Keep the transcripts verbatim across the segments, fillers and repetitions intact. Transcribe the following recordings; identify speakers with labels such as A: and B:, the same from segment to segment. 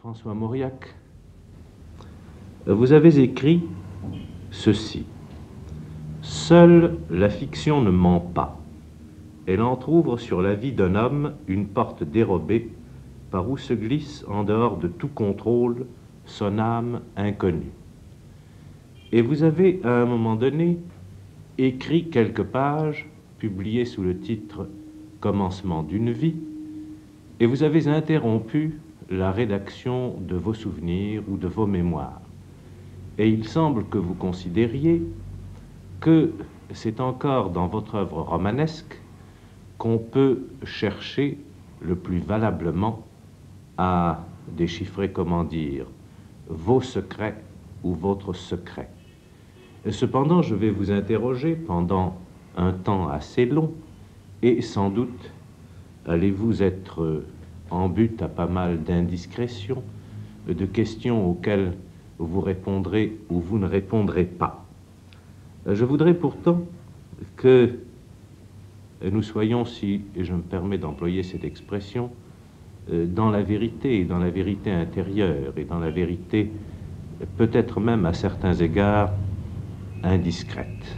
A: François Mauriac, vous avez écrit ceci. Seule la fiction ne ment pas. Elle entr'ouvre sur la vie d'un homme une porte dérobée par où se glisse, en dehors de tout contrôle, son âme inconnue. Et vous avez, à un moment donné, écrit quelques pages, publiées sous le titre « Commencement d'une vie », et vous avez interrompu la rédaction de vos souvenirs ou de vos mémoires. Et il semble que vous considériez que c'est encore dans votre œuvre romanesque qu'on peut chercher le plus valablement à déchiffrer, comment dire, vos secrets ou votre secret. Cependant, je vais vous interroger pendant un temps assez long, et sans doute allez-vous être en but à pas mal d'indiscrétions, de questions auxquelles vous répondrez ou vous ne répondrez pas. Je voudrais pourtant que nous soyons, si je me permets d'employer cette expression, dans la vérité, dans la vérité intérieure et dans la vérité peut-être même à certains égards indiscrète.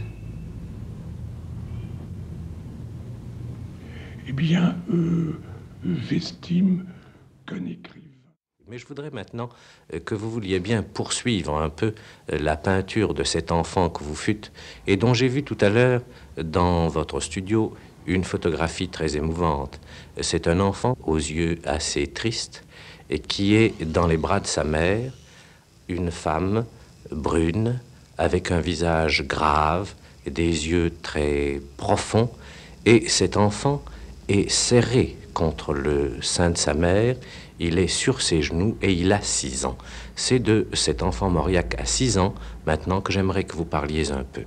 B: Eh bien, euh, j'estime qu'un écrivain...
C: Mais je voudrais maintenant que vous vouliez bien poursuivre un peu la peinture de cet enfant que vous fûtes et dont j'ai vu tout à l'heure dans votre studio une photographie très émouvante. C'est un enfant aux yeux assez tristes et qui est dans les bras de sa mère, une femme brune avec un visage grave, des yeux très profonds, et cet enfant est serré contre le sein de sa mère. Il est sur ses genoux et il a six ans. C'est de cet enfant Mauriac à six ans, maintenant, que j'aimerais que vous parliez un peu.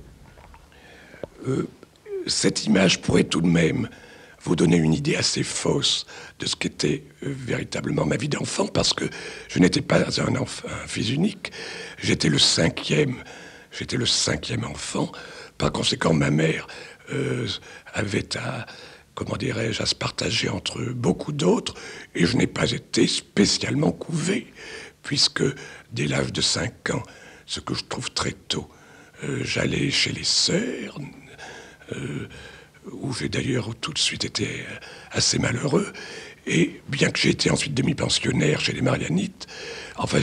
B: Euh, cette image pourrait tout de même vous donner une idée assez fausse de ce qu'était euh, véritablement ma vie d'enfant, parce que je n'étais pas un, enfant, un fils unique, j'étais le cinquième, j'étais le cinquième enfant. Par conséquent, ma mère euh, avait à... comment dirais-je, à se partager entre beaucoup d'autres, et je n'ai pas été spécialement couvé, puisque dès l'âge de cinq ans, ce que je trouve très tôt, euh, j'allais chez les sœurs, euh, où j'ai d'ailleurs tout de suite été assez malheureux, et bien que j'ai été ensuite demi-pensionnaire chez les Marianites, enfin,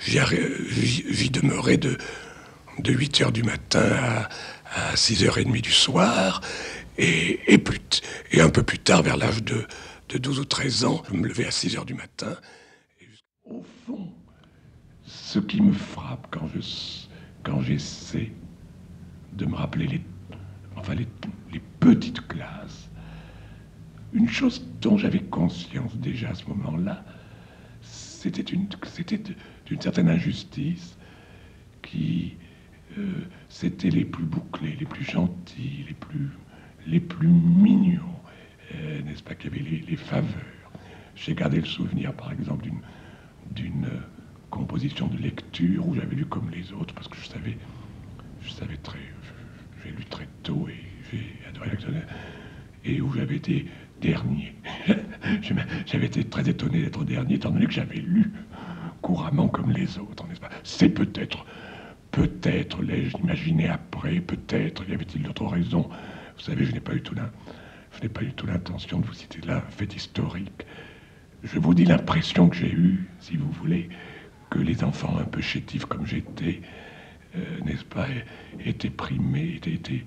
B: j'y demeurais de, de huit heures du matin à, à six heures trente du soir, Et, et, plus et un peu plus tard, vers l'âge de, de douze ou treize ans, je me levais à six heures du matin. Et au fond, ce qui me frappe quand je quand j'essaie de me rappeler les, enfin les, les petites classes, une chose dont j'avais conscience déjà à ce moment-là, c'était une, c'était d'une certaine injustice qui, euh, c'était les plus bouclés, les plus gentils, les plus... les plus mignons, euh, n'est-ce pas, qu'il y avait les, les faveurs. J'ai gardé le souvenir, par exemple, d'une d'une euh, composition de lecture où j'avais lu comme les autres, parce que je savais, je savais très, j'ai lu très tôt et j'ai adoré l'actionnaire, et où j'avais été dernier. J'avais été très étonné d'être dernier, étant donné que j'avais lu couramment comme les autres, n'est-ce pas. C'est peut-être, peut-être l'ai-je imaginé après, peut-être y avait-il d'autres raisons. Vous savez, je n'ai pas eu tout je n'ai pas eu tout l'intention de vous citer là un fait historique. Je vous dis l'impression que j'ai eue, si vous voulez, que les enfants un peu chétifs comme j'étais, euh, n'est-ce pas, étaient primés, étaient, étaient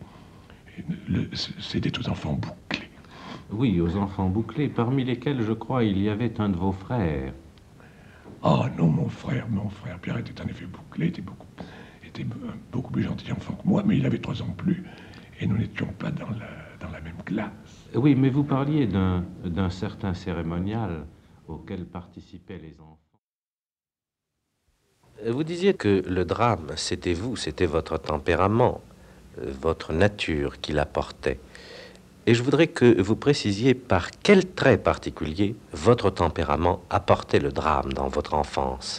B: c'était aux enfants bouclés.
A: Oui, aux enfants bouclés, parmi lesquels, je crois, il y avait un de vos frères.
B: Oh non, mon frère, mon frère Pierre était en effet bouclé, était beaucoup, était beaucoup plus gentil enfant que moi, mais il avait trois ans de plus. Et nous n'étions pas dans la, dans la même classe.
A: Oui, mais vous parliez d'un d'un certain cérémonial auquel participaient les enfants.
C: Vous disiez que le drame, c'était vous, c'était votre tempérament, votre nature qui l'apportait. Et je voudrais que vous précisiez par quel trait particulier votre tempérament apportait le drame dans votre enfance.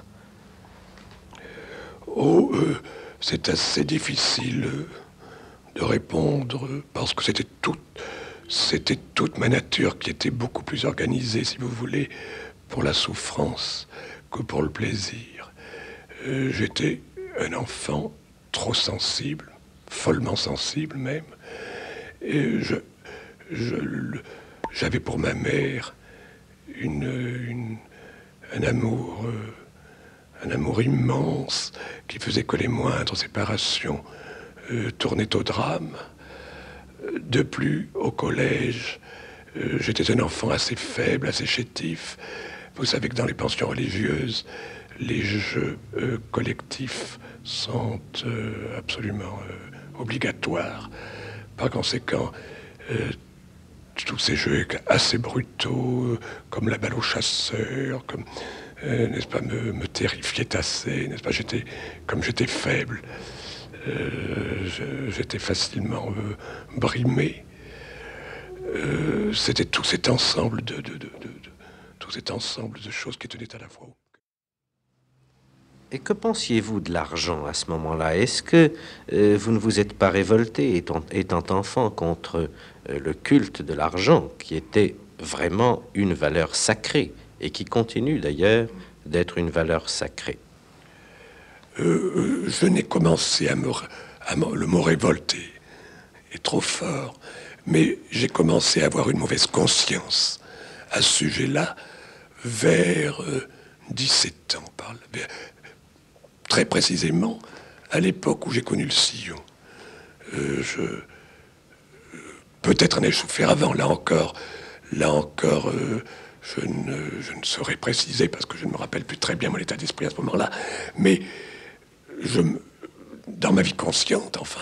B: Oh, euh, c'est assez difficile... Euh... de répondre, parce que c'était tout, c'était toute ma nature qui était beaucoup plus organisée, si vous voulez, pour la souffrance que pour le plaisir. Euh, j'étais un enfant trop sensible, follement sensible même. Et je, je, j'avais pour ma mère une, une, un amour, euh, un amour immense qui faisait que les moindres séparations euh, tournaient au drame. De plus, au collège, euh, j'étais un enfant assez faible, assez chétif. Vous savez que dans les pensions religieuses, les jeux euh, collectifs sont euh, absolument euh, obligatoires. Par conséquent, euh, tous ces jeux assez brutaux, euh, comme la balle au chasseur, comme, euh, n'est-ce pas, me, me terrifiaient assez, n'est-ce pas, j'étais, comme j'étais faible, euh, je, j'étais facilement euh, brimé. Euh, c'était tout cet ensemble de, de, de, de, de tout cet ensemble de choses qui tenaient à la fois.
C: Et que pensiez-vous de l'argent à ce moment-là? Est-ce que euh, vous ne vous êtes pas révolté, étant, étant enfant, contre euh, le culte de l'argent, qui était vraiment une valeur sacrée, et qui continue d'ailleurs d'être une valeur sacrée?
B: euh, Je n'ai commencé à me, à me... Le mot révolter est trop fort, mais j'ai commencé à avoir une mauvaise conscience à ce sujet-là vers euh, dix-sept ans, par là, vers, très précisément à l'époque où j'ai connu le sillon. Euh, je, euh, peut-être en ai souffert avant, là encore, là encore, euh, je, ne, je ne saurais préciser parce que je ne me rappelle plus très bien mon état d'esprit à ce moment-là, mais je, dans ma vie consciente, enfin,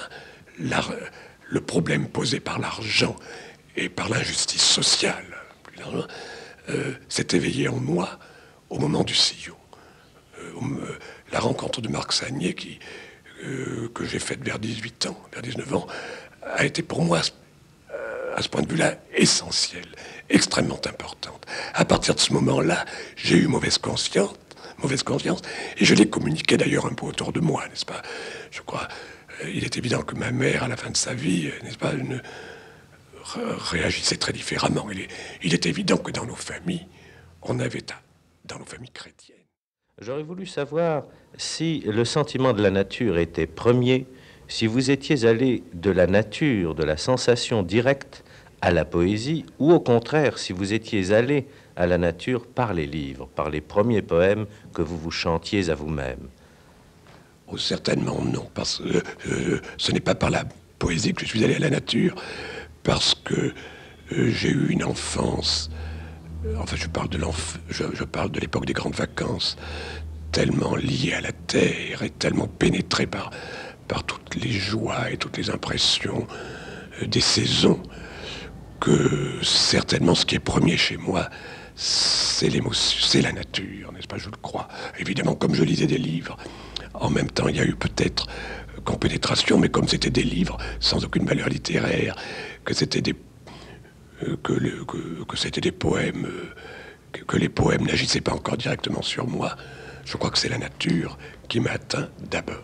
B: le problème posé par l'argent et par l'injustice sociale, plus largement, euh, s'est éveillé en moi au moment du sillon. Euh, la rencontre de Marc Sagnier, qui, euh, que j'ai faite vers dix-huit ans, vers dix-neuf ans, a été pour moi, euh, à ce point de vue-là, essentielle, extrêmement importante. À partir de ce moment-là, j'ai eu mauvaise conscience, mauvaise conscience, et je l'ai communiqué d'ailleurs un peu autour de moi, n'est-ce pas? Je crois, euh, il est évident que ma mère, à la fin de sa vie, n'est-ce pas, une, réagissait très différemment. Il est, il est évident que dans nos familles, on avait, dans nos familles chrétiennes.
C: J'aurais voulu savoir si le sentiment de la nature était premier, si vous étiez allé de la nature, de la sensation directe à la poésie, ou au contraire, si vous étiez allé à la nature par les livres, par les premiers poèmes que vous vous chantiez à vous-même.
B: Oh, certainement non, parce que euh, ce n'est pas par la poésie que je suis allé à la nature, parce que euh, j'ai eu une enfance, euh, enfin je parle de l'enf- je, je parle de l'époque des grandes vacances, tellement liée à la terre et tellement pénétrée par, par toutes les joies et toutes les impressions euh, des saisons, que certainement ce qui est premier chez moi, c'est l'émotion, c'est la nature, n'est-ce pas, je le crois. Évidemment, comme je lisais des livres, en même temps il y a eu peut-être compénétration, mais comme c'était des livres sans aucune valeur littéraire, que c'était des euh, que, le, que, que c'était des poèmes, euh, que, que les poèmes n'agissaient pas encore directement sur moi, je crois que c'est la nature qui m'a atteint d'abord.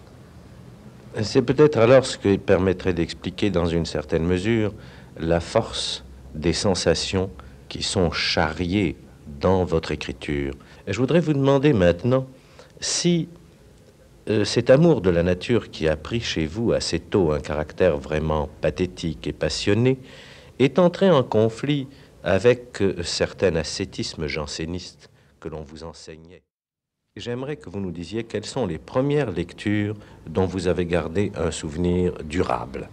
C: C'est peut-être alors ce qui permettrait d'expliquer dans une certaine mesure la force des sensations qui sont charriées dans votre écriture. Et je voudrais vous demander maintenant si Euh, cet amour de la nature qui a pris chez vous assez tôt un caractère vraiment pathétique et passionné est entré en conflit avec euh, certain ascétisme janséniste que l'on vous enseignait. J'aimerais que vous nous disiez quelles sont les premières lectures dont vous avez gardé un souvenir durable.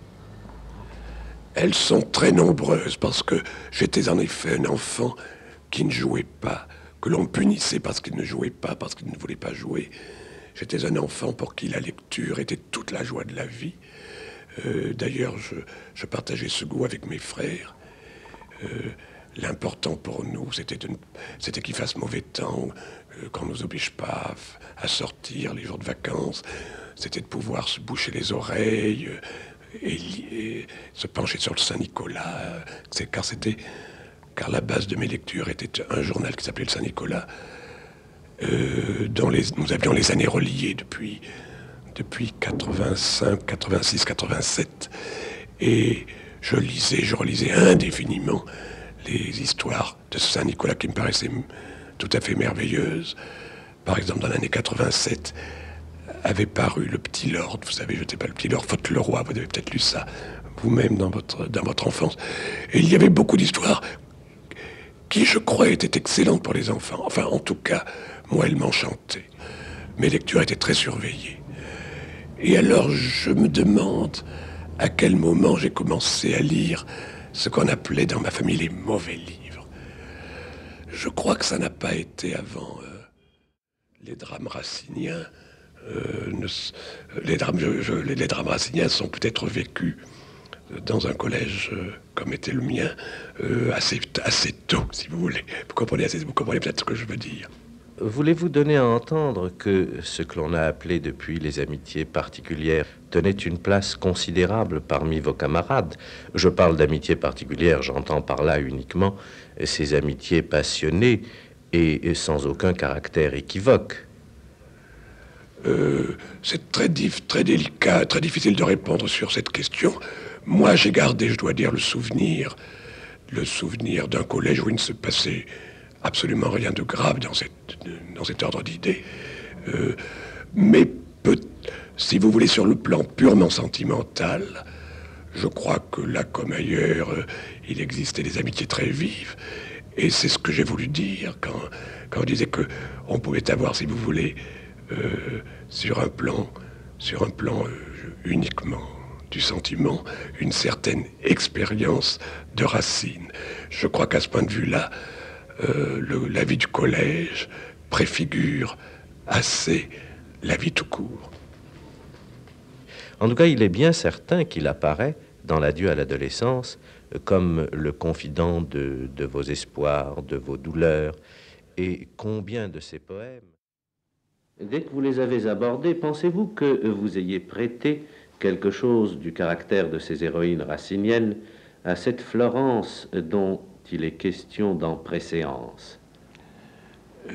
B: Elles sont très nombreuses parce que j'étais en effet un enfant qui ne jouait pas, que l'on punissait parce qu'il ne jouait pas, parce qu'il ne voulait pas jouer. J'étais un enfant pour qui la lecture était toute la joie de la vie. Euh, d'ailleurs, je, je partageais ce goût avec mes frères. Euh, l'important pour nous, c'était, de, c'était qu'il fasse mauvais temps, euh, qu'on ne nous oblige pas à, à sortir les jours de vacances. C'était de pouvoir se boucher les oreilles euh, et, et se pencher sur le Saint-Nicolas. Euh, c'est, car, c'était, car la base de mes lectures était un journal qui s'appelait le Saint-Nicolas, Euh, dont les, nous avions les années reliées depuis, depuis quatre-vingt-cinq, quatre-vingt-six, quatre-vingt-sept. Et je lisais, je relisais indéfiniment les histoires de Saint-Nicolas qui me paraissaient tout à fait merveilleuses. par exemple dans l'année quatre-vingt-sept, avait paru Le Petit Lord. Vous savez, je ne sais pas, Le Petit Lord, Faute le Roi, vous avez peut-être lu ça vous-même dans votre, dans votre enfance. Et il y avait beaucoup d'histoires qui, je crois, étaient excellentes pour les enfants. Enfin, en tout cas, moi, elles m'enchantaient. Mes lectures étaient très surveillées. Et alors, je me demande à quel moment j'ai commencé à lire ce qu'on appelait dans ma famille les mauvais livres. Je crois que ça n'a pas été avant euh, les drames raciniens. Euh, ne, les, drames, je, je, les, les drames raciniens sont peut-être vécus dans un collège euh, comme était le mien, euh, assez, assez tôt, si vous voulez. Vous comprenez, vous comprenez peut-être ce que je veux dire.
C: Voulez-vous donner à entendre que ce que l'on a appelé depuis les amitiés particulières tenait une place considérable parmi vos camarades? Je parle d'amitiés particulières, j'entends par là uniquement ces amitiés passionnées et sans aucun caractère équivoque.
B: Euh, c'est très, très délicat, très difficile de répondre sur cette question. Moi, j'ai gardé, je dois dire, le souvenir, le souvenir d'un collège où il ne se passait absolument rien de grave dans, cette, dans cet ordre d'idées. Euh, mais peut, si vous voulez, sur le plan purement sentimental, je crois que là, comme ailleurs, euh, il existait des amitiés très vives. Et c'est ce que j'ai voulu dire quand, quand je disais qu'on pouvait avoir, si vous voulez, euh, sur un plan, sur un plan euh, uniquement du sentiment, une certaine expérience de Racine. Je crois qu'à ce point de vue-là, Euh, le, la vie du collège préfigure assez la vie tout court.
C: En tout cas, il est bien certain qu'il apparaît dans l'adieu à l'adolescence comme le confident de, de vos espoirs, de vos douleurs, et combien de ces poèmes. Dès que vous les avez abordés, pensez-vous que vous ayez prêté quelque chose du caractère de ces héroïnes raciniennes à cette Florence dont il est question dans Préséance?
B: euh,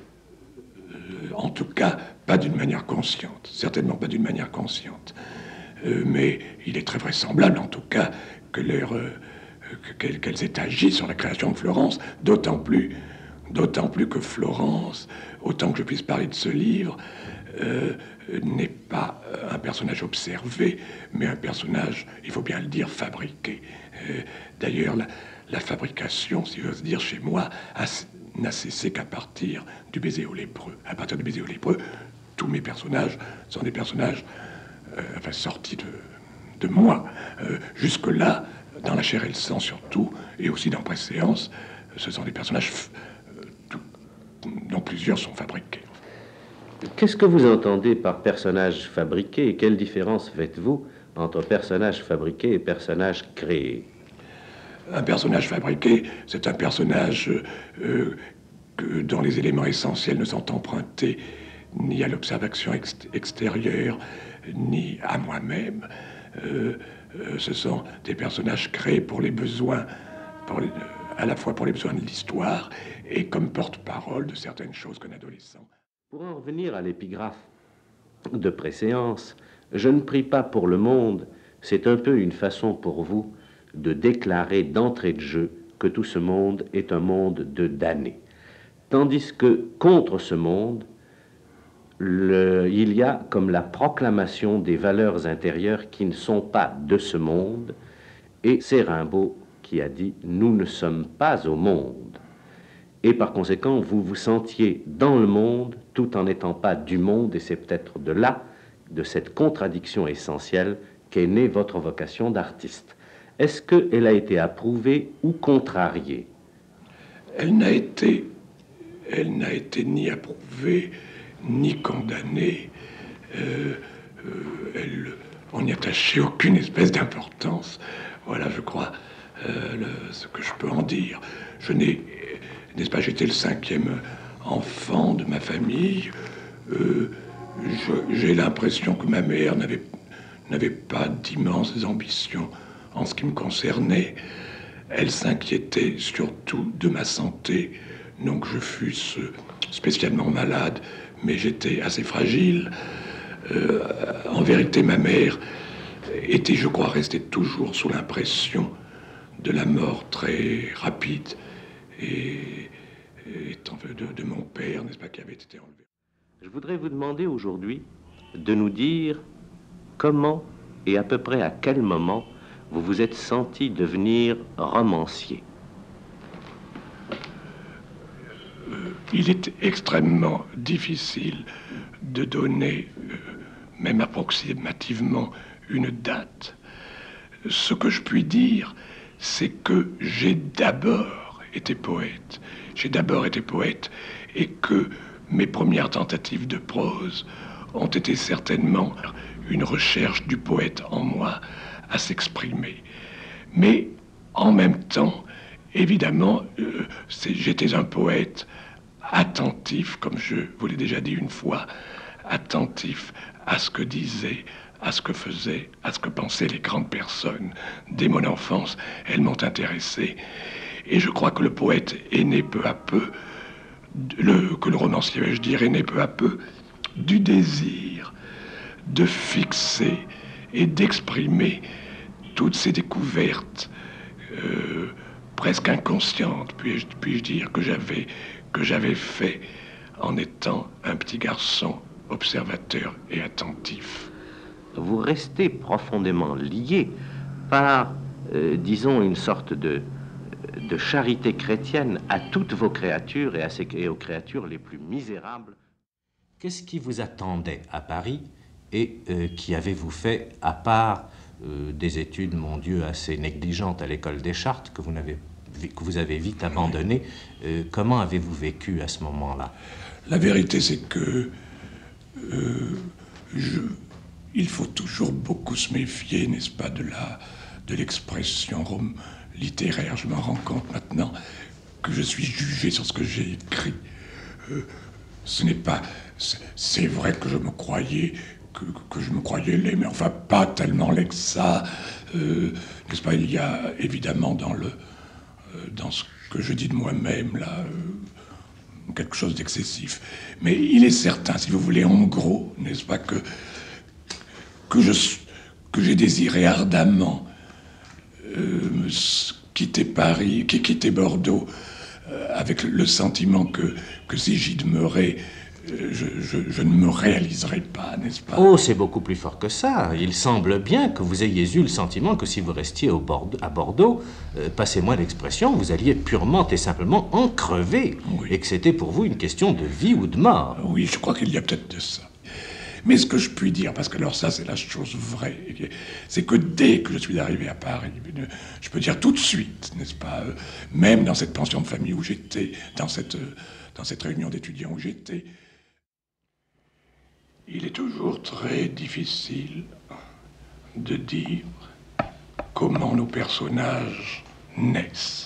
B: euh, En tout cas, pas d'une manière consciente, certainement pas d'une manière consciente. Euh, mais il est très vraisemblable, en tout cas, que leur, euh, qu'elles, qu'elles aient agi sur la création de Florence, d'autant plus, d'autant plus que Florence, autant que je puisse parler de ce livre, euh, n'est pas un personnage observé, mais un personnage, il faut bien le dire, fabriqué. Euh, d'ailleurs, la, la fabrication, si j'ose dire, chez moi, a, n'a cessé qu'à partir du Baiser aux lépreux. À partir du Baiser aux lépreux, tous mes personnages sont des personnages euh, enfin, sortis de, de moi. Euh, jusque-là, dans La chair et le sang surtout, et aussi dans Préséance, ce sont des personnages euh, tout, dont plusieurs sont fabriqués.
C: Qu'est-ce que vous entendez par personnage fabriqué et quelle différence faites-vous entre personnage fabriqué et personnage créé?
B: Un personnage fabriqué, c'est un personnage euh, que, dont les éléments essentiels ne sont empruntés ni à l'observation ex extérieure, ni à moi-même. Euh, euh, ce sont des personnages créés pour les besoins, pour les, à la fois pour les besoins de l'histoire et comme porte-parole de certaines choses qu'un adolescent.
C: Pour en revenir à l'épigraphe de Préséance, je ne prie pas pour le monde, c'est un peu une façon pour vous de déclarer d'entrée de jeu que tout ce monde est un monde de damnés. Tandis que contre ce monde, le, il y a comme la proclamation des valeurs intérieures qui ne sont pas de ce monde, et c'est Rimbaud qui a dit « nous ne sommes pas au monde ». Et par conséquent, vous vous sentiez dans le monde tout en n'étant pas du monde, et c'est peut-être de là, de cette contradiction essentielle, qu'est née votre vocation d'artiste. Est-ce qu'elle a été approuvée ou contrariée?
B: Elle n'a été, elle n'a été ni approuvée, ni condamnée. Euh, euh, elle, on n'y attachait aucune espèce d'importance. Voilà, je crois, euh, le, ce que je peux en dire. Je n'ai, n'est-ce pas, j'étais le cinquième enfant de ma famille. Euh, je, j'ai l'impression que ma mère n'avait, n'avait pas d'immenses ambitions en ce qui me concernait. Elle s'inquiétait surtout de ma santé, non que je fusse spécialement malade, mais j'étais assez fragile. Euh, en vérité, ma mère était, je crois, restée toujours sous l'impression de la mort très rapide et, et de, de mon père, n'est-ce pas, qui avait été enlevé.
A: Je voudrais vous demander aujourd'hui de nous dire comment et à peu près à quel moment vous vous êtes senti devenir romancier.
B: Il est extrêmement difficile de donner, euh, même approximativement, une date. Ce que je puis dire, c'est que j'ai d'abord été poète. J'ai d'abord été poète et que mes premières tentatives de prose ont été certainement une recherche du poète en moi à s'exprimer. Mais en même temps, évidemment, euh, j'étais un poète attentif, comme je vous l'ai déjà dit une fois, attentif à ce que disaient, à ce que faisaient, à ce que pensaient les grandes personnes. Dès mon enfance, elles m'ont intéressé. Et je crois que le poète est né peu à peu, le, que le romancier, je dirais, est né peu à peu, du désir de fixer et d'exprimer toutes ces découvertes euh, presque inconscientes, puis-je puis dire, que j'avais que j'avais fait en étant un petit garçon observateur et attentif.
A: Vous restez profondément lié par, euh, disons, une sorte de, de charité chrétienne à toutes vos créatures et, à ces, et aux créatures les plus misérables.
C: Qu'est-ce qui vous attendait à Paris et euh, qui avez-vous fait, à part euh, des études, mon Dieu, assez négligentes à l'école des Chartes, que vous n'avez que vous avez vite abandonné. Euh, comment avez-vous vécu à ce moment-là?
B: La vérité, c'est que euh, je, il faut toujours beaucoup se méfier, n'est-ce pas, de la de l'expression littéraire. Je m'en rends compte maintenant que je suis jugé sur ce que j'ai écrit. Euh, ce n'est pas... C'est vrai que je me croyais... Que, que je me croyais laid, mais enfin pas tellement laid que ça. Euh, n'est-ce pas, il y a évidemment dans le... dans ce que je dis de moi-même, là, euh, quelque chose d'excessif. Mais il est certain, si vous voulez, en gros, n'est-ce pas, que, que, je, que j'ai désiré ardemment euh, quitter Paris, quitter Bordeaux, euh, avec le sentiment que, que si j'y demeurais, Je, je, je ne me réaliserai pas, n'est-ce pas?
C: Oh, c'est beaucoup plus fort que ça. Il semble bien que vous ayez eu le sentiment que si vous restiez au Bordeaux, à Bordeaux, euh, passez-moi l'expression, vous alliez purement et simplement en crever.
B: Oui.
C: Et que c'était pour vous une question de vie ou de mort.
B: Oui, je crois qu'il y a peut-être de ça. Mais ce que je puis dire, parce que alors ça c'est la chose vraie, c'est que dès que je suis arrivé à Paris, je peux dire tout de suite, n'est-ce pas, même dans cette pension de famille où j'étais, dans cette, dans cette réunion d'étudiants où j'étais, il est toujours très difficile de dire comment nos personnages naissent.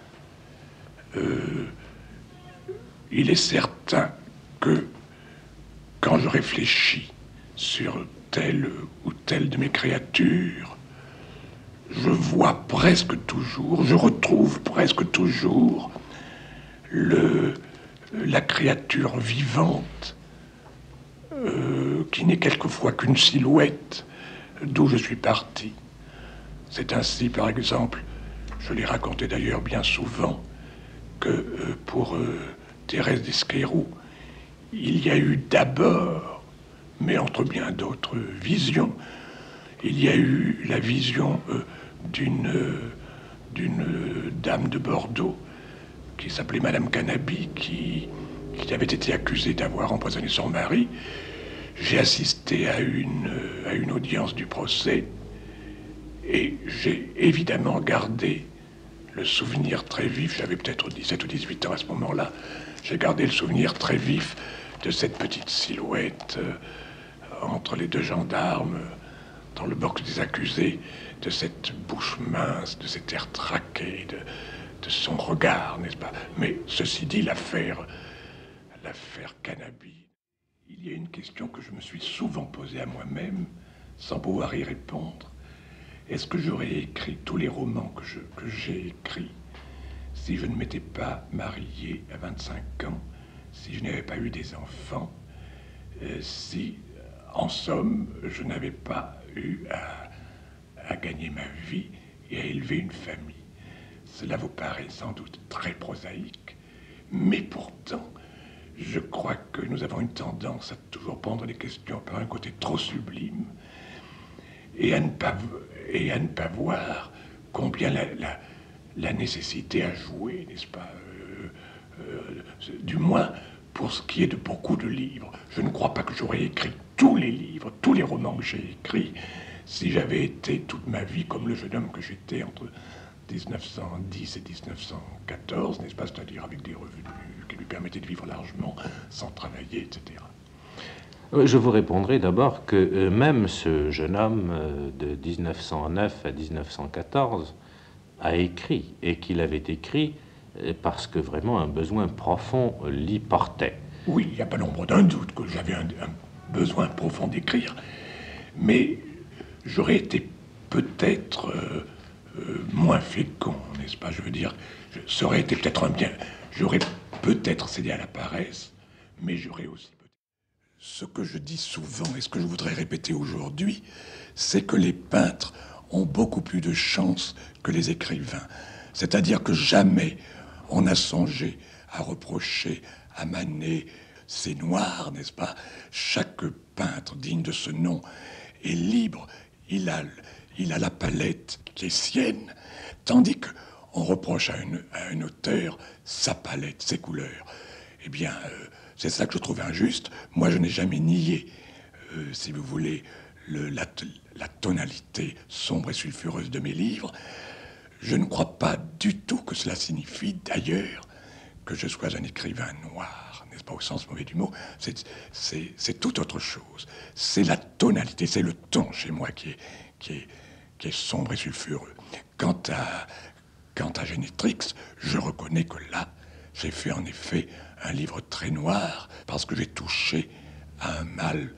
B: Euh, il est certain que quand je réfléchis sur telle ou telle de mes créatures, je vois presque toujours, je retrouve presque toujours le, la créature vivante Euh, qui n'est quelquefois qu'une silhouette d'où je suis parti. C'est ainsi, par exemple, je l'ai raconté d'ailleurs bien souvent, que euh, pour euh, Thérèse d'Esquerroux, il y a eu d'abord, mais entre bien d'autres visions, il y a eu la vision euh, d'une euh, d'une euh, dame de Bordeaux qui s'appelait Madame Canabi, qui, qui avait été accusée d'avoir empoisonné son mari. J'ai assisté à une, à une audience du procès et j'ai évidemment gardé le souvenir très vif, j'avais peut-être dix-sept ou dix-huit ans à ce moment-là, j'ai gardé le souvenir très vif de cette petite silhouette euh, entre les deux gendarmes, dans le box des accusés, de cette bouche mince, de cet air traqué, de, de son regard, n'est-ce pas? Mais ceci dit, l'affaire, l'affaire Canabi, il y a une question que je me suis souvent posée à moi-même, sans pouvoir y répondre. Est-ce que j'aurais écrit tous les romans que, je, que j'ai écrits si je ne m'étais pas marié à vingt-cinq ans, si je n'avais pas eu des enfants, euh, si, en somme, je n'avais pas eu à, à gagner ma vie et à élever une famille? Cela vous paraît sans doute très prosaïque, mais pourtant, Je crois que nous avons une tendance à toujours prendre les questions par un côté trop sublime et à ne pas, et à ne pas voir combien la, la, la nécessité à jouer, n'est-ce pas, euh, euh, du moins pour ce qui est de beaucoup de livres. Je ne crois pas que j'aurais écrit tous les livres, tous les romans que j'ai écrits, si j'avais été toute ma vie comme le jeune homme que j'étais entre dix-neuf cent dix et dix-neuf cent quatorze, n'est-ce pas, c'est-à-dire avec des revenus qui lui permettaient de vivre largement, sans travailler, et cetera.
A: Je vous répondrai d'abord que euh, même ce jeune homme euh, de dix-neuf cent neuf à dix-neuf cent quatorze a écrit, et qu'il avait écrit euh, parce que vraiment un besoin profond euh, l'y portait.
B: Oui, il n'y a pas l'ombre d'un doute que j'avais un, un besoin profond d'écrire, mais j'aurais été peut-être euh, euh, moins fécond, n'est-ce pas? Je veux dire, je, ça aurait été peut-être un bien... J'aurais peut-être cédé à la paresse, mais j'aurais aussi peut-être... Ce que je dis souvent, et ce que je voudrais répéter aujourd'hui, c'est que les peintres ont beaucoup plus de chance que les écrivains. C'est-à-dire que jamais on n'a songé à reprocher à Manet ses noirs, n'est-ce pas? Chaque peintre digne de ce nom est libre, il a, il a la palette qui est sienne, tandis qu'on reproche à, une, à un auteur sa palette, ses couleurs. Eh bien, euh, c'est ça que je trouve injuste. Moi, je n'ai jamais nié, euh, si vous voulez, le, la, la tonalité sombre et sulfureuse de mes livres. Je ne crois pas du tout que cela signifie, d'ailleurs, que je sois un écrivain noir, n'est-ce pas, au sens mauvais du mot. C'est tout autre chose. C'est la tonalité, c'est le ton chez moi qui est, qui est, qui est sombre et sulfureux. Quant à, quant à Génétrix, je reconnais que là, j'ai fait en effet un livre très noir parce que j'ai touché à un mal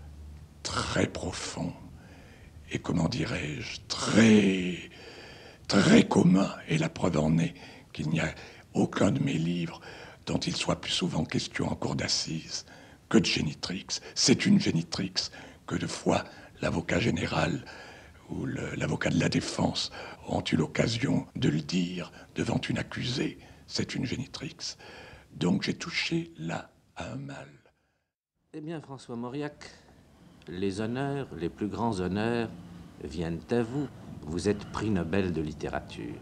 B: très profond et, comment dirais-je, très, très commun. Et la preuve en est qu'il n'y a aucun de mes livres dont il soit plus souvent question en cour d'assises que de Génétrix. C'est une Génétrix que de fois l'avocat général ou l'avocat de la défense ont eu l'occasion de le dire devant une accusée. C'est une Génétrix. Donc j'ai touché là à un mal.
C: Eh bien, François Mauriac, les honneurs, les plus grands honneurs viennent à vous. Vous êtes prix Nobel de littérature.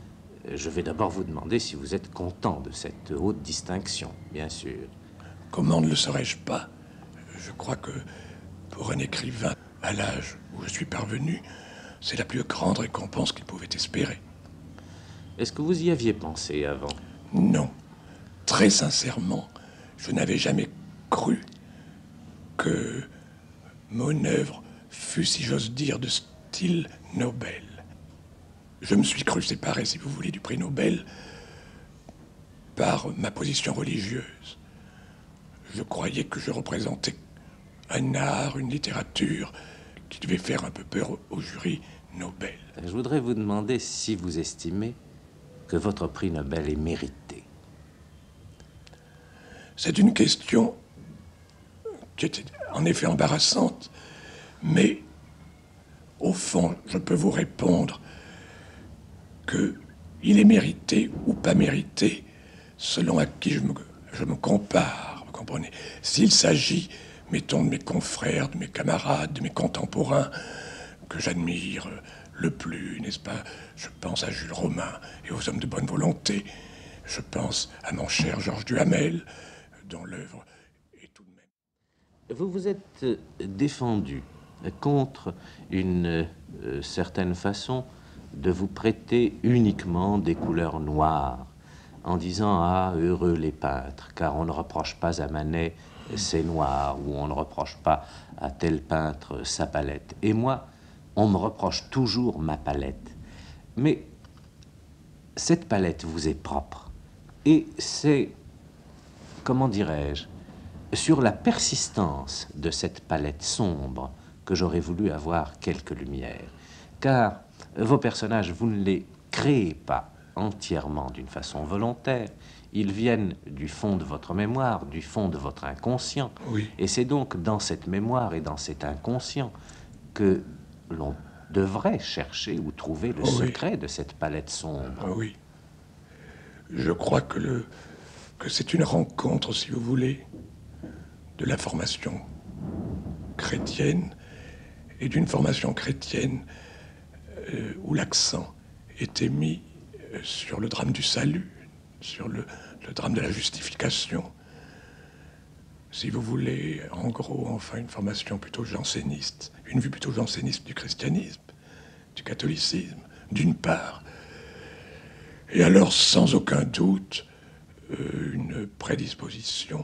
C: Je vais d'abord vous demander si vous êtes content de cette haute distinction, bien sûr.
B: Comment ne le serais-je pas? Je crois que pour un écrivain, à l'âge où je suis parvenu, c'est la plus grande récompense qu'il pouvait espérer.
C: Est-ce que vous y aviez pensé avant?
B: Non. Très sincèrement, je n'avais jamais cru que mon œuvre fût, si j'ose dire, de style Nobel. Je me suis cru séparé, si vous voulez, du prix Nobel par ma position religieuse. Je croyais que je représentais un art, une littérature qui devait faire un peu peur au, au jury Nobel.
C: Je voudrais vous demander si vous estimez que votre prix Nobel est mérité.
B: C'est une question qui était en effet embarrassante, mais au fond, je peux vous répondre qu'il est mérité ou pas mérité selon à qui je me, je me compare, vous comprenez? S'il s'agit, mettons, de mes confrères, de mes camarades, de mes contemporains, que j'admire le plus, n'est-ce pas? Je pense à Jules Romain et aux hommes de bonne volonté. Je pense à mon cher Georges Duhamel, dont l'œuvre est tout de même...
C: Vous vous êtes défendu contre une euh, certaine façon de vous prêter uniquement des couleurs noires, en disant « Ah, heureux les peintres, car on ne reproche pas à Manet ses noirs, ou on ne reproche pas à tel peintre sa palette. » Et moi, on me reproche toujours ma palette. Mais cette palette vous est propre. Et c'est, comment dirais-je, sur la persistance de cette palette sombre que j'aurais voulu avoir quelques lumières. Car vos personnages, vous ne les créez pas entièrement d'une façon volontaire. Ils viennent du fond de votre mémoire, du fond de votre inconscient.
B: Oui.
C: Et c'est donc dans cette mémoire et dans cet inconscient que l'on devrait chercher ou trouver le
B: Oh,
C: secret
B: oui.
C: de cette palette sombre.
B: Ah oui. Je crois que le, que c'est une rencontre, si vous voulez, de la formation chrétienne et d'une formation chrétienne euh, où l'accent était mis euh, sur le drame du salut, sur le, le drame de la justification. Si vous voulez, en gros, enfin, une formation plutôt janséniste, une vue plutôt janséniste du christianisme, du catholicisme, d'une part, et alors, sans aucun doute, euh, une prédisposition.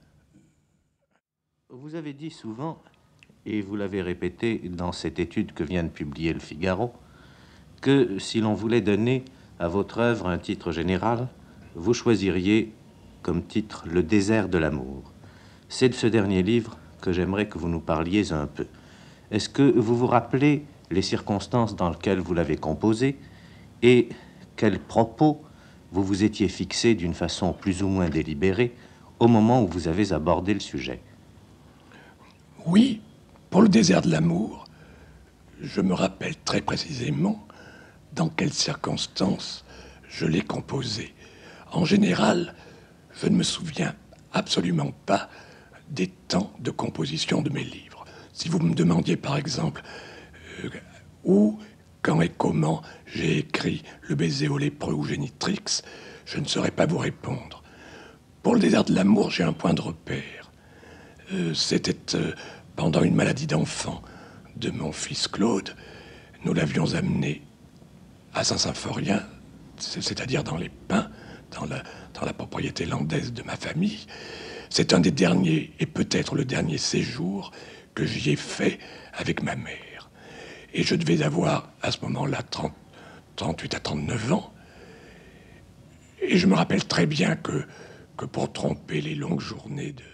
A: Vous avez dit souvent, et vous l'avez répété dans cette étude que vient de publier Le Figaro, que si l'on voulait donner à votre œuvre un titre général, vous choisiriez comme titre « Le désert de l'amour ». C'est de ce dernier livre que j'aimerais que vous nous parliez un peu. Est-ce que vous vous rappelez les circonstances dans lesquelles vous l'avez composé et quels propos vous vous étiez fixés d'une façon plus ou moins délibérée au moment où vous avez abordé le sujet?
B: Oui, pour le désert de l'amour, je me rappelle très précisément dans quelles circonstances je l'ai composé. En général, je ne me souviens absolument pas des temps de composition de mes livres. Si vous me demandiez par exemple euh, où, quand et comment j'ai écrit Le baiser au lépreux ou Génitrix, je ne saurais pas vous répondre. Pour le désert de l'amour, j'ai un point de repère. Euh, C'était euh, pendant une maladie d'enfant de mon fils Claude. Nous l'avions amené à Saint-Symphorien, c'est-à-dire dans les pins, dans la, dans la propriété landaise de ma famille. C'est un des derniers, et peut-être le dernier séjour que j'y ai fait avec ma mère. Et je devais avoir, à ce moment-là, trente, trente-huit à trente-neuf ans. Et je me rappelle très bien que, que pour tromper les longues journées de...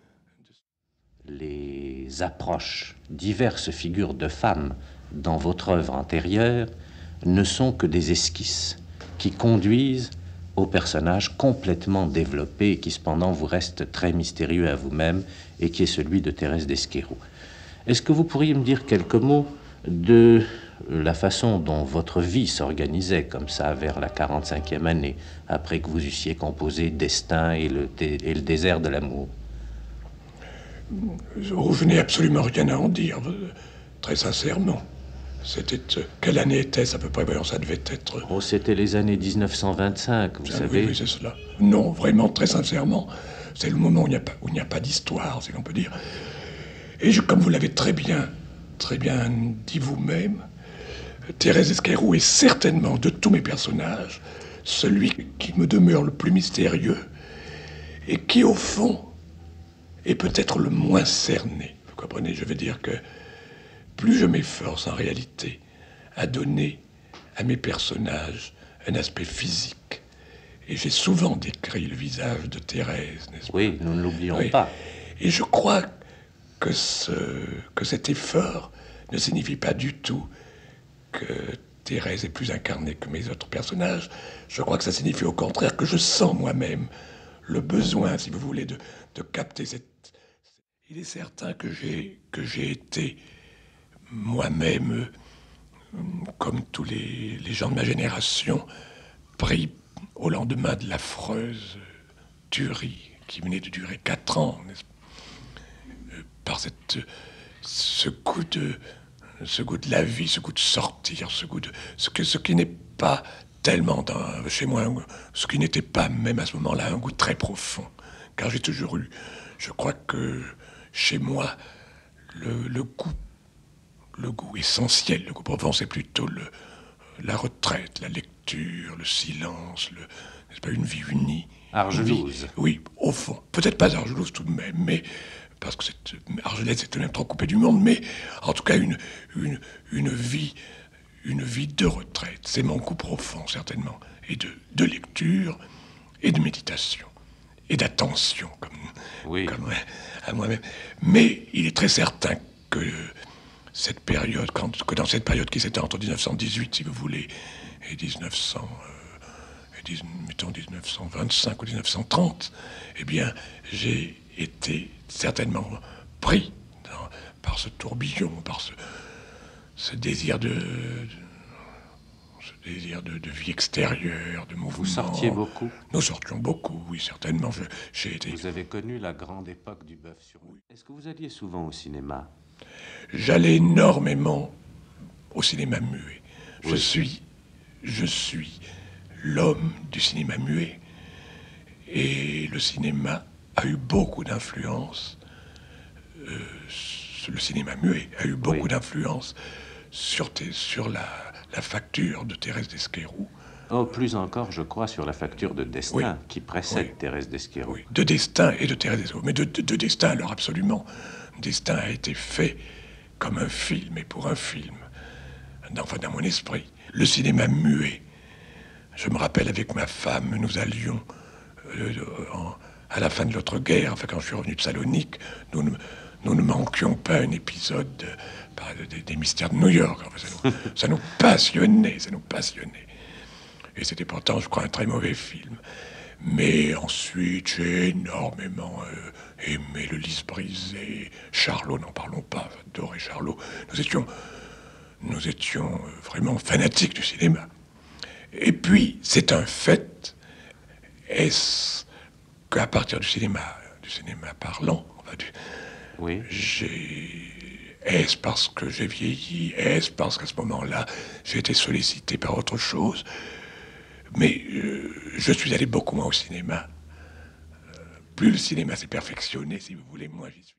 C: Les approches, diverses figures de femmes dans votre œuvre antérieure ne sont que des esquisses qui conduisent au personnage complètement développé et qui cependant vous reste très mystérieux à vous-même et qui est celui de Thérèse d'Esquerou. Est-ce que vous pourriez me dire quelques mots de la façon dont votre vie s'organisait comme ça vers la quarante-cinquième année, après que vous eussiez composé Destin et le, et le désert de l'amour?
B: Je n'ai absolument rien à en dire, très sincèrement. C'était... Quelle année était-ce à peu près? Voyons, ça devait être...
C: Oh, c'était les années mille neuf cent vingt-cinq, vous
B: Ah,
C: savez.
B: Oui, oui, c'est cela. Non, vraiment, très sincèrement, c'est le moment où il n'y a pas, où il n'y a pas d'histoire, si l'on peut dire. Et je, comme vous l'avez très bien, très bien dit vous-même, Thérèse d'Esquerou est certainement, de tous mes personnages, celui qui me demeure le plus mystérieux et qui, au fond, est peut-être le moins cerné. Vous comprenez, je veux dire que plus je m'efforce en réalité à donner à mes personnages un aspect physique, et j'ai souvent décrit le visage de Thérèse, n'est-ce pas?
C: Oui, nous ne l'oublions
B: Oui.
C: pas.
B: Et je crois que, ce, que cet effort ne signifie pas du tout que Thérèse est plus incarnée que mes autres personnages. Je crois que ça signifie au contraire que je sens moi-même le besoin, si vous voulez, de, de capter cette... Il est certain que j'ai, que j'ai été moi-même, euh, comme tous les, les gens de ma génération, pris au lendemain de l'affreuse tuerie qui venait de durer quatre ans, n'est-ce pas, euh, par cette, ce goût de, ce goût de la vie, ce goût de sortir, ce goût de, ce que, ce qui n'est pas tellement dans, chez moi, ce qui n'était pas même à ce moment-là un goût très profond, car j'ai toujours eu, je crois que chez moi, le, le goût, le goût essentiel, le goût profond, c'est plutôt le, la retraite, la lecture, le silence, le, n'est-ce pas, une vie unie.
C: Argelouse.
B: Vie, oui, au fond. Peut-être pas Argelouse tout de même, mais parce que c'est, Argelès est tout de même trop coupé du monde, mais en tout cas une, une, une vie, une vie de retraite. C'est mon goût profond, certainement, et de, de lecture et de méditation et d'attention, comme,
C: oui.
B: comme à moi-même. Mais il est très certain que cette période, quand, que dans cette période qui s'étend entre dix-neuf cent dix-huit, si vous voulez, et dix-neuf cents, euh, et dix, mettons dix-neuf cent vingt-cinq ou dix-neuf cent trente, eh bien, j'ai été certainement pris dans, par ce tourbillon, par ce, ce désir de, de ce désir de, de vie extérieure, de mouvement.
C: Vous sortiez beaucoup?
B: Nous sortions beaucoup, oui, certainement. Je, j'ai été...
C: Vous avez connu la grande époque du bœuf sur oui. Est-ce que vous alliez souvent au cinéma?
B: J'allais énormément au cinéma muet.
C: Oui.
B: Je suis, je suis l'homme du cinéma muet. Et le cinéma a eu beaucoup d'influence. Euh, le cinéma muet a eu beaucoup oui. d'influence sur, tes, sur la, la facture de Thérèse d'Esquerroux.
C: Oh, plus encore, je crois, sur la facture de Destin, oui. qui précède oui. Thérèse d'Esquerroux.
B: Oui, de Destin et de Thérèse d'Esquerroux. Mais de, de, de Destin, alors absolument. Destin a été fait comme un film, et pour un film. Enfin, dans mon esprit. Le cinéma muet. Je me rappelle, avec ma femme, nous allions, euh, en, à la fin de l'autre guerre, enfin, quand je suis revenu de Salonique, nous ne, nous ne manquions pas un épisode de, de, de, des Mystères de New York. Enfin, ça, nous, ça nous passionnait, ça nous passionnait. Et c'était pourtant, je crois, un très mauvais film. Mais ensuite, j'ai énormément euh, aimé Le Lys brisé, Charlot, n'en parlons pas, j'adorais Charlot. Nous étions, nous étions vraiment fanatiques du cinéma. Et puis, c'est un fait, est-ce qu'à partir du cinéma, du cinéma parlant, enfin, du,
C: oui.
B: j'ai... Est-ce parce que j'ai vieilli? Est-ce parce qu'à ce moment-là, j'ai été sollicité par autre chose? Mais euh, je suis allé beaucoup moins au cinéma. Euh, plus le cinéma s'est perfectionné, si vous voulez, moins j'y suis.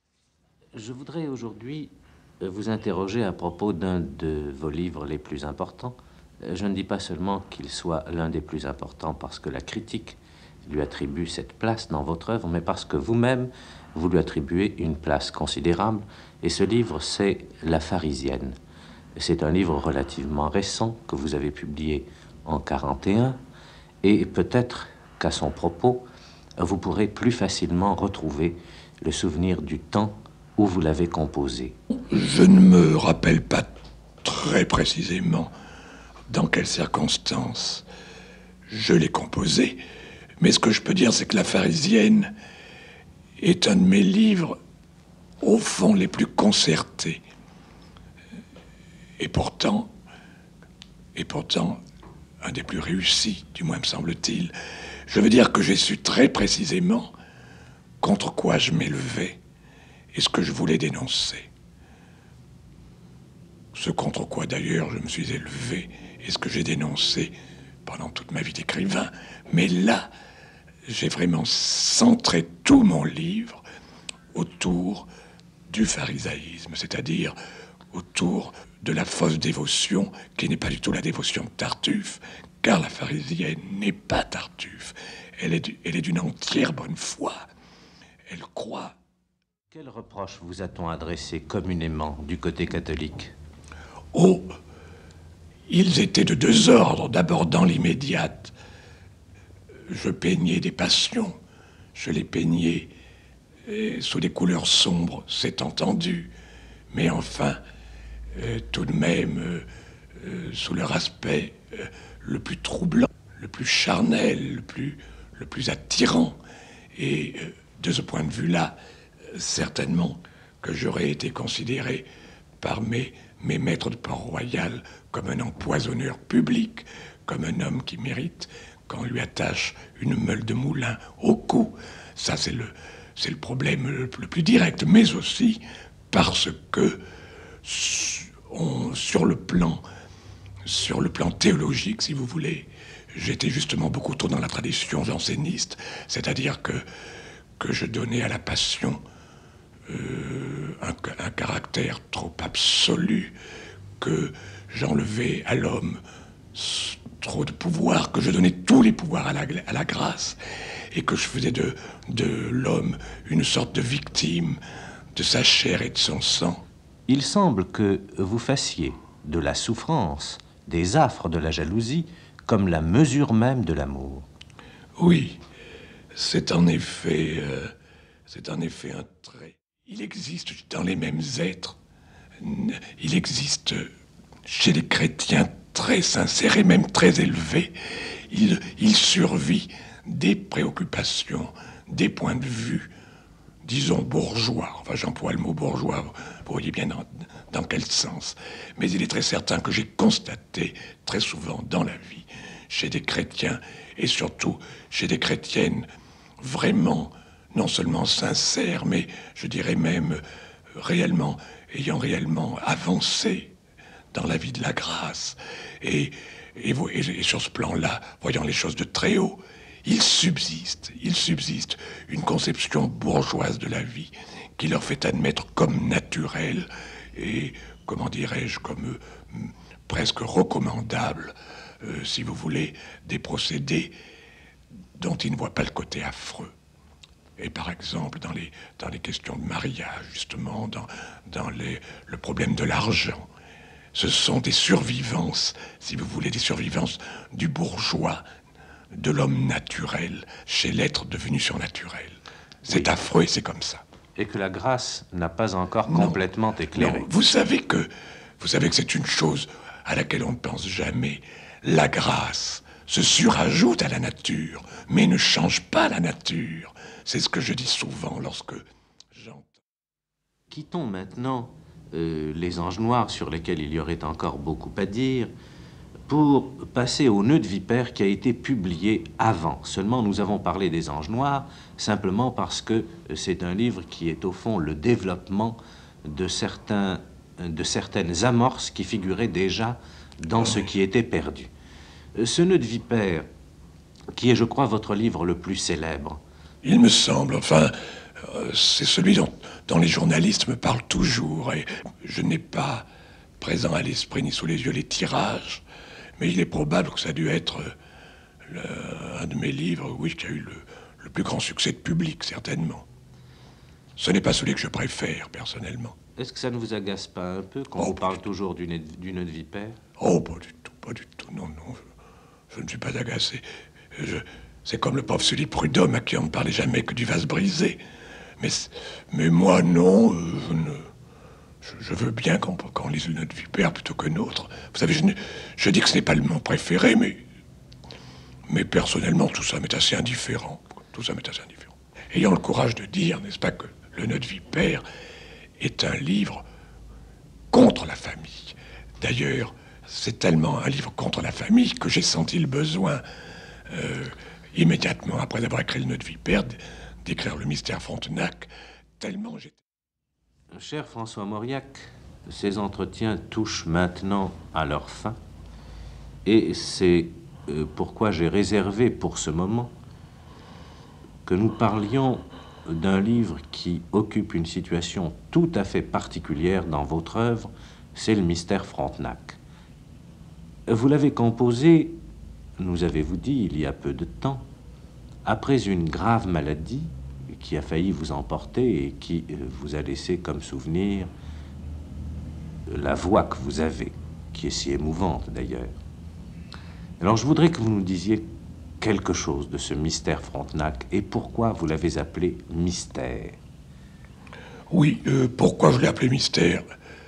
C: Je voudrais aujourd'hui vous interroger à propos d'un de vos livres les plus importants. Je ne dis pas seulement qu'il soit l'un des plus importants parce que la critique lui attribue cette place dans votre œuvre, mais parce que vous-même, vous lui attribuez une place considérable. Et ce livre, c'est La Pharisienne. C'est un livre relativement récent que vous avez publié en quarante et un, et peut-être qu'à son propos, vous pourrez plus facilement retrouver le souvenir du temps où vous l'avez composé.
B: Je ne me rappelle pas très précisément dans quelles circonstances je l'ai composé, mais ce que je peux dire, c'est que La Pharisienne est un de mes livres, au fond, les plus concertés. Et pourtant, et pourtant, un des plus réussis, du moins me semble-t-il. Je veux dire que j'ai su très précisément contre quoi je m'élevais et ce que je voulais dénoncer. Ce contre quoi d'ailleurs je me suis élevé et ce que j'ai dénoncé pendant toute ma vie d'écrivain. Mais là, j'ai vraiment centré tout mon livre autour du pharisaïsme, c'est-à-dire autour de la fausse dévotion, qui n'est pas du tout la dévotion de Tartuffe, car la pharisienne n'est pas Tartuffe. Elle est, elle est d'une entière bonne foi. Elle croit.
C: Quel reproche vous a-t-on adressé communément du côté catholique?
B: Oh, ils étaient de deux ordres. D'abord, dans l'immédiate, je peignais des passions. Je les peignais eh, sous des couleurs sombres, c'est entendu. Mais enfin, euh, tout de même, euh, euh, sous leur aspect euh, le plus troublant, le plus charnel, le plus, le plus attirant. Et euh, de ce point de vue-là, euh, certainement que j'aurais été considéré par mes, mes maîtres de Port-Royal comme un empoisonneur public, comme un homme qui mérite qu'on lui attache une meule de moulin au cou. Ça, c'est le, c'est le problème le, le plus direct, mais aussi parce que on, sur le plan, sur le plan théologique, si vous voulez, j'étais justement beaucoup trop dans la tradition janséniste, c'est-à-dire que, que je donnais à la passion euh, un, un caractère trop absolu, que j'enlevais à l'homme trop de pouvoir, que je donnais tous les pouvoirs à la, à la grâce, et que je faisais de, de l'homme une sorte de victime de sa chair et de son sang.
C: Il semble que vous fassiez de la souffrance, des affres de la jalousie, comme la mesure même de l'amour.
B: Oui, c'est en effet, euh, c'est en effet un trait. Il existe dans les mêmes êtres, il existe chez les chrétiens très sincères et même très élevés, il, il survit des préoccupations, des points de vue, disons bourgeois, enfin j'emploie le mot bourgeois, vous voyez bien dans, dans quel sens. Mais il est très certain que j'ai constaté très souvent dans la vie, chez des chrétiens et surtout chez des chrétiennes vraiment, non seulement sincères, mais je dirais même réellement, ayant réellement avancé dans la vie de la grâce. Et, et, et sur ce plan-là, voyant les choses de très haut, il subsiste, il subsiste une conception bourgeoise de la vie qui leur fait admettre comme naturelle et, comment dirais-je, comme euh, presque recommandable, euh, si vous voulez, des procédés dont ils ne voient pas le côté affreux. Et par exemple, dans les, dans les questions de mariage, justement, dans, dans les, le problème de l'argent, ce sont des survivances, si vous voulez, des survivances du bourgeois, de l'homme naturel, chez l'être devenu surnaturel. C'est oui. affreux et c'est comme ça.
C: Et que la grâce n'a pas encore
B: non,
C: complètement éclairé.
B: Non, vous savez que, vous savez que c'est une chose à laquelle on ne pense jamais. La grâce se surajoute à la nature, mais ne change pas la nature. C'est ce que je dis souvent lorsque j'entends.
C: Quittons maintenant euh, les anges noirs sur lesquels il y aurait encore beaucoup à dire, pour passer au Nœud de Vipère qui a été publié avant. Seulement, nous avons parlé des anges noirs simplement parce que c'est un livre qui est au fond le développement de, certains, de certaines amorces qui figuraient déjà dans ce qui était perdu. Ce Nœud de Vipère, qui est, je crois, votre livre le plus célèbre.
B: Il me semble, enfin, euh, c'est celui dont, dont les journalistes me parlent toujours, et je n'ai pas présent à l'esprit ni sous les yeux les tirages, mais il est probable que ça a dû être le, un de mes livres, oui, qui a eu le, le plus grand succès de public, certainement. Ce n'est pas celui que je préfère, personnellement.
C: Est-ce que ça ne vous agace pas un peu quand oh, on parle toujours du nœud, du nœud de Vipère?
B: Oh, pas du tout, pas du tout, non, non, je, je ne suis pas agacé. Je, c'est comme le pauvre Sully Prudhomme à qui on ne parlait jamais que du vase brisé. Mais, mais moi, non, euh, je ne... Je, je veux bien qu'on qu'on lise le Nœud de Vipère plutôt que nôtre. Vous savez, je, ne, je dis que ce n'est pas le mon préféré, mais, mais personnellement, tout ça m'est assez indifférent. Tout ça m'est assez indifférent. Ayant le courage de dire, n'est-ce pas, que le Nœud de Vipère est un livre contre la famille. D'ailleurs, c'est tellement un livre contre la famille que j'ai senti le besoin, euh, immédiatement après avoir écrit le Nœud de Vipère, d'écrire le Mystère Frontenac, tellement j'étais...
C: Cher François Mauriac, ces entretiens touchent maintenant à leur fin et c'est euh, pourquoi j'ai réservé pour ce moment que nous parlions d'un livre qui occupe une situation tout à fait particulière dans votre œuvre, c'est le Mystère Frontenac. Vous l'avez composé, nous avez-vous dit, il y a peu de temps, après une grave maladie qui a failli vous emporter et qui vous a laissé comme souvenir la voix que vous avez, qui est si émouvante d'ailleurs. Alors je voudrais que vous nous disiez quelque chose de ce Mystère Frontenac et pourquoi vous l'avez appelé Mystère.
B: Oui, euh, pourquoi je l'ai appelé Mystère?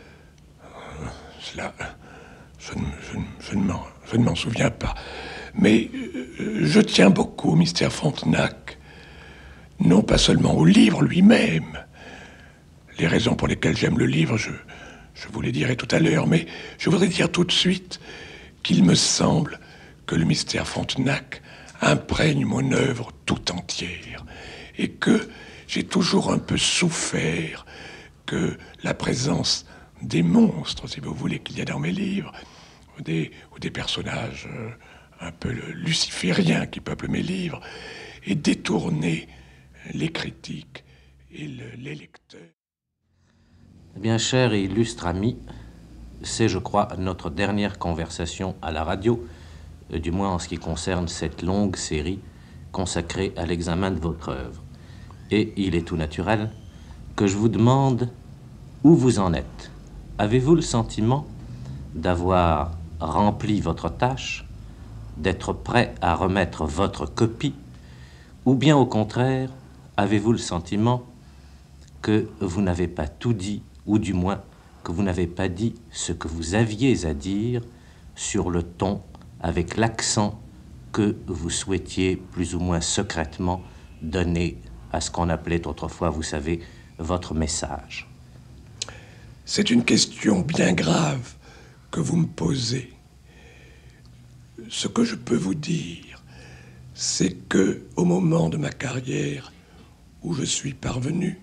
B: Cela, je ne, je, je ne m'en, je ne m'en souviens pas. Mais euh, je tiens beaucoup au Mystère Frontenac. Non pas seulement au livre lui-même. Les raisons pour lesquelles j'aime le livre, je, je vous les dirai tout à l'heure, mais je voudrais dire tout de suite qu'il me semble que le Mystère Frontenac imprègne mon œuvre tout entière et que j'ai toujours un peu souffert que la présence des monstres, si vous voulez, qu'il y a dans mes livres, ou des, ou des personnages euh, un peu lucifériens qui peuplent mes livres, ait détourné les critiques et le, les lecteurs.
C: Eh bien, cher et illustre ami, c'est, je crois, notre dernière conversation à la radio, euh, du moins en ce qui concerne cette longue série consacrée à l'examen de votre œuvre. Et il est tout naturel que je vous demande où vous en êtes. Avez-vous le sentiment d'avoir rempli votre tâche, d'être prêt à remettre votre copie, ou bien au contraire, avez-vous le sentiment que vous n'avez pas tout dit, ou du moins que vous n'avez pas dit ce que vous aviez à dire sur le ton, avec l'accent que vous souhaitiez plus ou moins secrètement donner à ce qu'on appelait autrefois, vous savez, votre message?
B: C'est une question bien grave que vous me posez. Ce que je peux vous dire, c'est que au moment de ma carrière où je suis parvenu,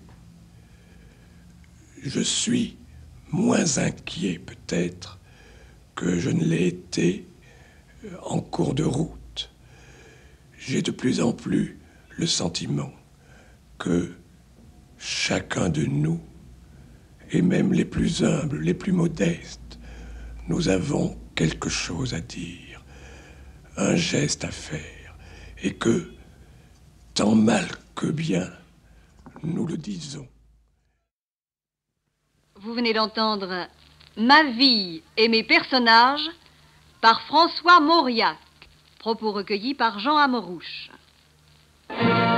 B: je suis moins inquiet peut-être que je ne l'ai été en cours de route. J'ai de plus en plus le sentiment que chacun de nous, et même les plus humbles, les plus modestes, nous avons quelque chose à dire, un geste à faire, et que, tant mal que bien, nous le disons.
D: Vous venez d'entendre Ma vie et mes personnages par François Mauriac, propos recueillis par Jean Amorouche.